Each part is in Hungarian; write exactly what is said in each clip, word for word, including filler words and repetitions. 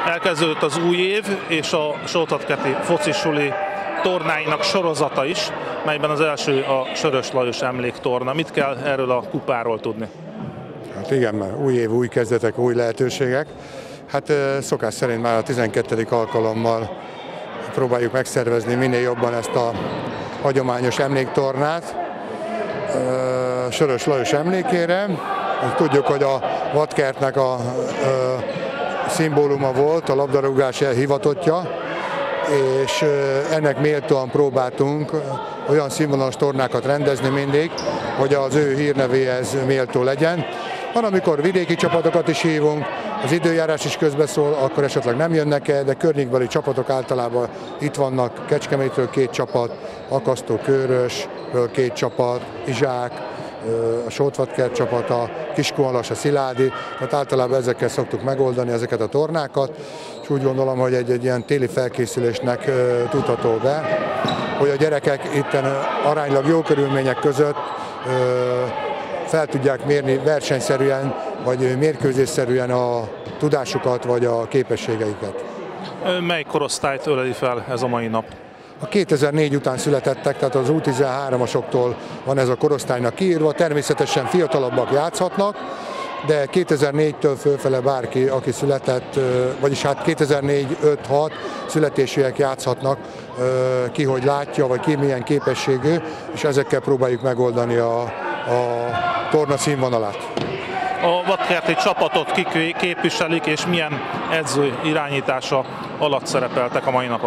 Elkezdődött az új év és a Sóthatkerti focisuli tornáinak sorozata is, melyben az első a Sörös Lajos emléktorna. Mit kell erről a kupáról tudni? Hát igen, már új év, új kezdetek, új lehetőségek. Hát szokás szerint már a tizenkettedik alkalommal próbáljuk megszervezni minél jobban ezt a hagyományos emléktornát Sörös Lajos emlékére. Tudjuk, hogy a vadkertnek a szimbóluma volt, a labdarúgás hivatottja, és ennek méltóan próbáltunk olyan színvonalas tornákat rendezni mindig, hogy az ő hírnevéhez méltó legyen. Van, amikor vidéki csapatokat is hívunk, az időjárás is közbeszól, akkor esetleg nem jönnek el, de környékbeli csapatok általában itt vannak, Kecskemétről két csapat, Akasztó-Körösről két csapat, Izsák, a Sótvatkert csapata, Kiskunhalas, a Sziládi, tehát általában ezekkel szoktuk megoldani ezeket a tornákat, és úgy gondolom, hogy egy, egy ilyen téli felkészülésnek uh, tudható be, hogy a gyerekek itten aránylag jó körülmények között uh, fel tudják mérni versenyszerűen, vagy mérkőzésszerűen a tudásukat, vagy a képességeiket. Mely korosztályt öleli fel ez a mai nap? A kétezer-négy után születettek, tehát az U tizenháromasoktól van ez a korosztálynak kiírva, természetesen fiatalabbak játszhatnak, de kétezer-négytől fölfele bárki, aki született, vagyis hát kétezer-négy öt hat születésűek játszhatnak, ki hogy látja, vagy ki milyen képességű, és ezekkel próbáljuk megoldani a, a torna színvonalát. A vadkerti csapatot kik képviselik, és milyen edző irányítása alatt szerepeltek a mai napon?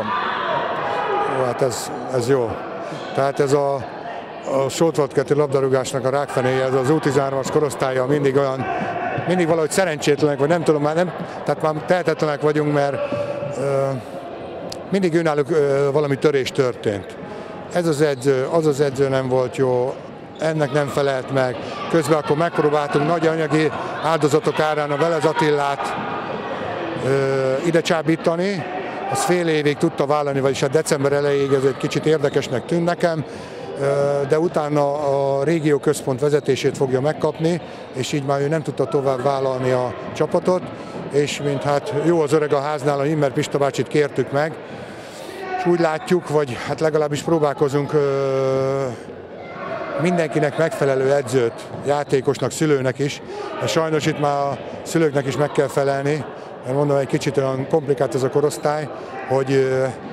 Hát ez, ez jó. Tehát ez a, a Sótvatkerti labdarúgásnak a rákfenéje, ez az U tizenhármas korosztálya mindig olyan, mindig valahogy szerencsétlenek, vagy nem tudom, már nem, tehát már tehetetlenek vagyunk, mert uh, mindig önálluk uh, valami törés történt. Ez az edző, az az edző nem volt jó, ennek nem felelt meg. Közben akkor megpróbáltunk nagy anyagi áldozatok árán a Velez Attilát uh, ide csábítani. Az fél évig tudta vállalni, vagyis a december elejéig ez egy kicsit érdekesnek tűnt nekem, de utána a régió központ vezetését fogja megkapni, és így már ő nem tudta tovább vállalni a csapatot, és mint hát jó az öreg a háznál, a Himmer Pista bácsit kértük meg, és úgy látjuk, vagy hát legalábbis próbálkozunk mindenkinek megfelelő edzőt, játékosnak, szülőnek is, de sajnos itt már a szülőknek is meg kell felelni, mert mondom, egy kicsit olyan komplikált ez a korosztály, hogy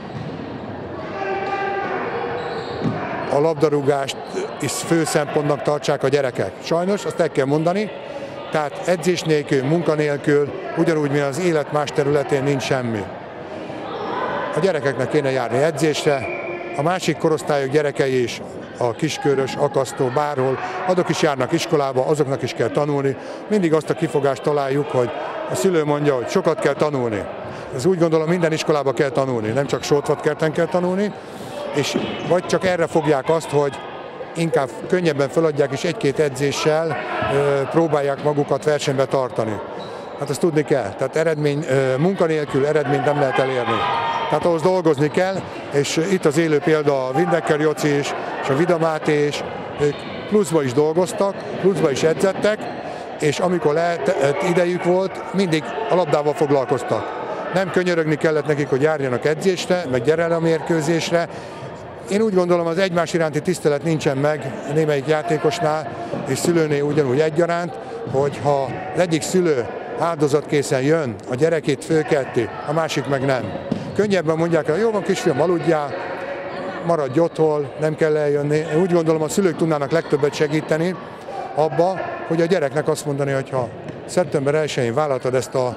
a labdarúgást is fő szempontnak tartsák a gyerekek. Sajnos, azt el kell mondani, tehát edzés nélkül, munka nélkül, ugyanúgy, mint az élet más területén nincs semmi. A gyerekeknek kéne járni edzésre, a másik korosztályok gyerekei is, a Kiskörös, Akasztó, bárhol, azok is járnak iskolába, azoknak is kell tanulni. Mindig azt a kifogást találjuk, hogy a szülő mondja, hogy sokat kell tanulni. Ez úgy gondolom, minden iskolába kell tanulni, nem csak Sótvatkerten kell tanulni, és vagy csak erre fogják azt, hogy inkább könnyebben feladják, és egy-két edzéssel ö, próbálják magukat versenybe tartani. Hát ezt tudni kell, tehát eredmény, ö, munka nélkül eredményt nem lehet elérni. Tehát ahhoz dolgozni kell, és itt az élő példa a Windecker Joci is, és a Vida Máté is, ők pluszba is dolgoztak, pluszba is edzettek, és amikor lehet, idejük volt, mindig a labdával foglalkoztak. Nem könyörögni kellett nekik, hogy járjanak edzésre, meg gyere a mérkőzésre. Én úgy gondolom, az egymás iránti tisztelet nincsen meg némelyik játékosnál, és szülőnél ugyanúgy egyaránt, hogy ha az egyik szülő áldozatkészen jön, a gyerekét fölkelti, a másik meg nem. Könnyebben mondják el, jó van kisfiam, aludjál, maradj otthon, nem kell eljönni. Én úgy gondolom, a szülők tudnának legtöbbet segíteni abba, hogy a gyereknek azt mondani, hogy ha szeptember elsején vállaltad ezt a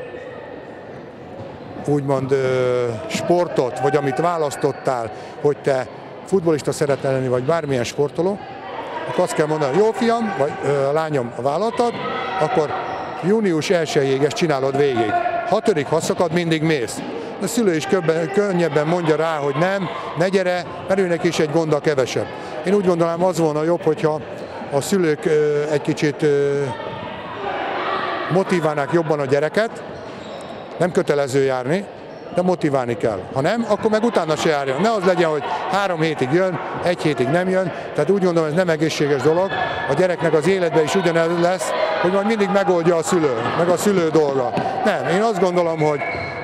úgymond sportot, vagy amit választottál, hogy te futballista szeretnél lenni, vagy bármilyen sportoló, akkor azt kell mondani, jó fiam, vagy ö, lányom, vállaltad, akkor június elsejéig ezt csinálod végig. Hatodik haszakad, mindig mész. A szülő is köbben, könnyebben mondja rá, hogy nem, ne gyere, mert őnek is egy gonda kevesebb. Én úgy gondolom, az volna jobb, hogyha a szülők ö, egy kicsit ö, motiválnák jobban a gyereket, nem kötelező járni, de motiválni kell. Ha nem, akkor meg utána se járjon. Ne az legyen, hogy három hétig jön, egy hétig nem jön, tehát úgy gondolom, ez nem egészséges dolog. A gyereknek az életben is ugyanez lesz, hogy majd mindig megoldja a szülő, meg a szülő dolga. Nem, én azt gondolom, hogy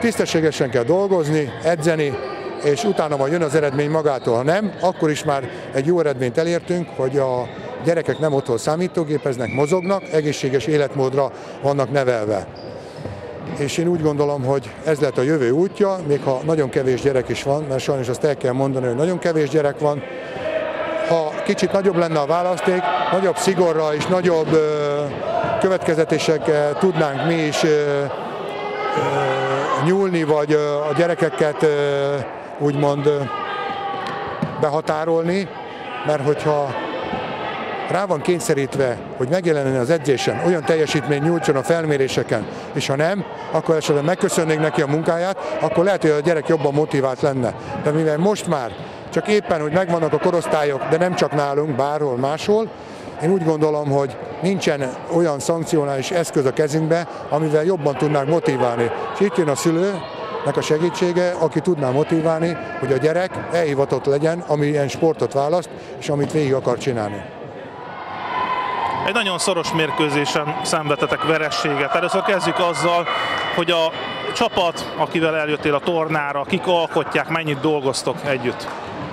Tisztességesen kell dolgozni, edzeni, és utána majd jön az eredmény magától. Ha nem, akkor is már egy jó eredményt elértünk, hogy a gyerekek nem otthon számítógépeznek, mozognak, egészséges életmódra vannak nevelve. És én úgy gondolom, hogy ez lehet a jövő útja, még ha nagyon kevés gyerek is van, mert sajnos azt el kell mondani, hogy nagyon kevés gyerek van. Ha kicsit nagyobb lenne a választék, nagyobb szigorra és nagyobb ö, következetésekkel tudnánk mi is ö, ö, nyúlni, vagy ö, a gyerekeket ö, úgymond ö, behatárolni, mert hogyha rá van kényszerítve, hogy megjelenjen az edzésen, olyan teljesítmény nyújtson a felméréseken, és ha nem, akkor esetleg megköszönnénk neki a munkáját, akkor lehet, hogy a gyerek jobban motivált lenne. De mivel most már csak éppen, hogy megvannak a korosztályok, de nem csak nálunk, bárhol máshol, én úgy gondolom, hogy nincsen olyan szankcionális eszköz a kezünkbe, amivel jobban tudnánk motiválni. És itt jön a szülőnek a segítsége, aki tudná motiválni, hogy a gyerek elhivatott legyen, amilyen sportot választ, és amit végig akar csinálni. Egy nagyon szoros mérkőzésen szenvedtetek verességet. Először kezdjük azzal, hogy a csapat, akivel eljöttél a tornára, kik alkotják, mennyit dolgoztok együtt?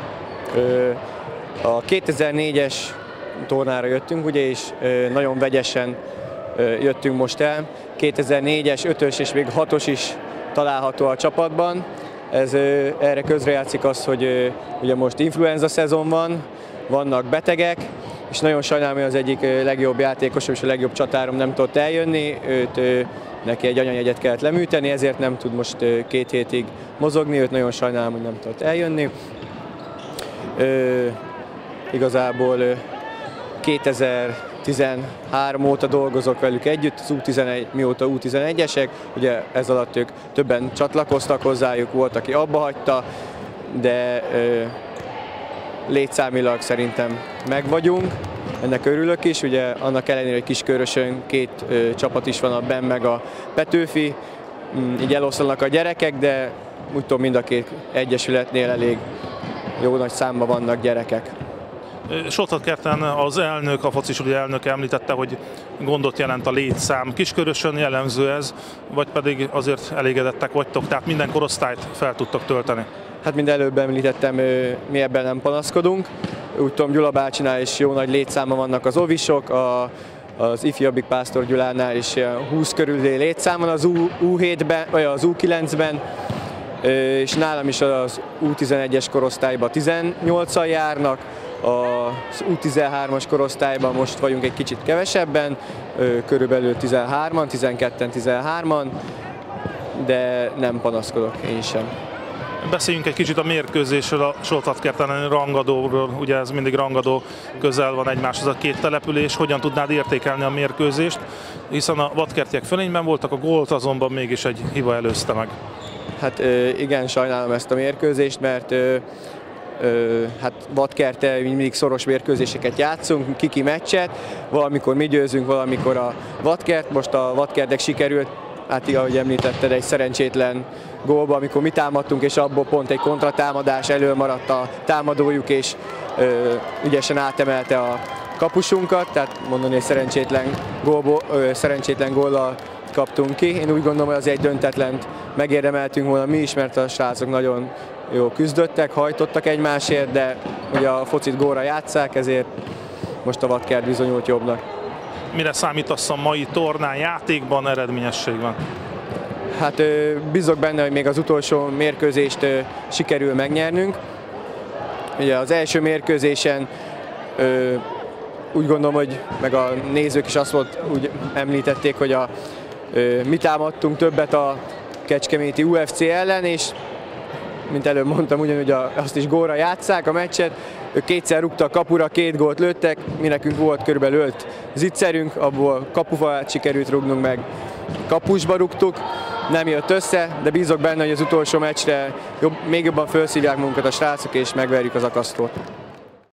A kétezer-négyes tornára jöttünk, ugye, és nagyon vegyesen jöttünk most el. kétezer-négyes, ötös és még hatos is található a csapatban. Ez erre közrejátszik az, hogy ugye most influenza szezon van, vannak betegek, és nagyon sajnálom, hogy az egyik legjobb játékosom és a legjobb csatárom nem tudott eljönni, őt, neki egy anyanyegyet kellett leműteni, ezért nem tud most két hétig mozogni, őt nagyon sajnálom, hogy nem tudott eljönni. Ö, igazából kétezer-tizenhárom óta dolgozok velük együtt, az U tizenegy, mióta U tizenegyesek, ugye ez alatt ők többen csatlakoztak hozzájuk, volt, aki abba hagyta, de ö, létszámilag szerintem megvagyunk, ennek örülök is, ugye annak ellenére, hogy Kiskörösön két ö, csapat is van, a Ben meg a Petőfi, így eloszlanak a gyerekek, de úgy tudom, mind a két egyesületnél elég jó nagy számban vannak gyerekek. Sotatkerten az elnök, a focisuli elnök említette, hogy gondot jelent a létszám. Kiskörösön jellemző ez, vagy pedig azért elégedettek vagytok, tehát minden korosztályt fel tudtok tölteni? Hát, mint előbb említettem, mi ebben nem panaszkodunk. Úgy tudom, Gyula bácsinál is jó nagy létszáma vannak az ovisok, a, az ifjabbik Pásztor Gyulánál is húsz körüli létszám van az U hétben, vagy az U kilencben, és nálam is az U tizenegyes korosztályban tizennyolcan járnak, az U tizenhármas korosztályban most vagyunk egy kicsit kevesebben, körülbelül tizenhárman, tizenketten, tizenhárman, de nem panaszkodok én sem. Beszéljünk egy kicsit a mérkőzésről, a Sotatkerten rangadóról, ugye ez mindig rangadó, közel van egymáshoz a két település, hogyan tudnád értékelni a mérkőzést, hiszen a vadkertiek fölényben voltak, a gólt azonban mégis egy hiba előzte meg. Hát igen, sajnálom ezt a mérkőzést, mert hát Vadkerte mindig szoros mérkőzéseket játszunk, kiki meccset, valamikor mi győzünk, valamikor a Vadkert, most a Vadkertnek sikerült, hát ahogy említetted, egy szerencsétlen gólba, amikor mi támadtunk, és abból pont egy kontratámadás, elől maradt a támadójuk, és ö, ügyesen átemelte a kapusunkat, tehát mondani, hogy szerencsétlen, gólból, ö, szerencsétlen góllal kaptunk ki. Én úgy gondolom, hogy az egy döntetlent megérdemeltünk volna mi is, mert a srácok nagyon jó küzdöttek, hajtottak egymásért, de ugye a focit gólra játsszák, ezért most a Vadkert bizonyult jobbnak. Mire számítasz a mai tornán, játékban, eredményességben? Hát bízok benne, hogy még az utolsó mérkőzést sikerül megnyernünk. Ugye az első mérkőzésen úgy gondolom, hogy meg a nézők is azt volt, úgy említették, hogy a, mi támadtunk többet a kecskeméti U F C ellen, és mint előbb mondtam, ugyanúgy azt is gólra játsszák a meccset. Ők kétszer rúgtak kapura, két gólt lőttek, mi nekünk volt körülbelül öt zicserünk, abból kapufát sikerült rúgnunk meg, kapusba rúgtuk, nem jött össze, de bízok benne, hogy az utolsó meccsre jobb, még jobban felszívják munkat a srácok, és megverjük az akasztót.